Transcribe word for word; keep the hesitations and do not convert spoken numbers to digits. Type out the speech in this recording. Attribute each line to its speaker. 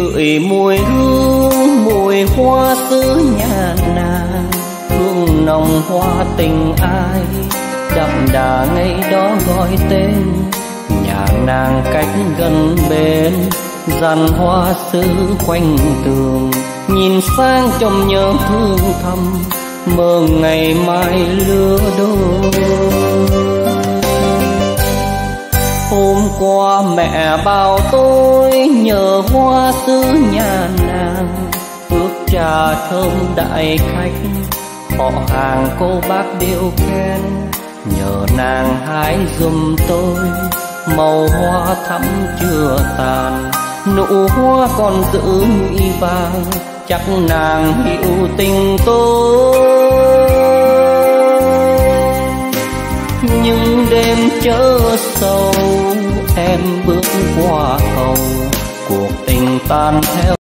Speaker 1: gửi mùi hương mùi hoa xứ nhà nàng, hương nồng hoa tình ai đậm đà ngày đó gọi tên. Nhà nàng cách gần bên dàn hoa sứ quanh tường, nhìn sang trông nhớ thương thầm mơ ngày mai lứa đôi. Hôm qua mẹ bảo tôi nhờ hoa sứ nhà nàng, ước trà thơm đại khách họ hàng cô bác đều khen. Nhờ nàng hái giùm tôi màu hoa thắm chưa tàn, nụ hoa còn giữ nhụy vàng, chắc nàng hiểu tình tôi. Nhưng đêm chớ sầu em bước qua cầu, cuộc tình tan theo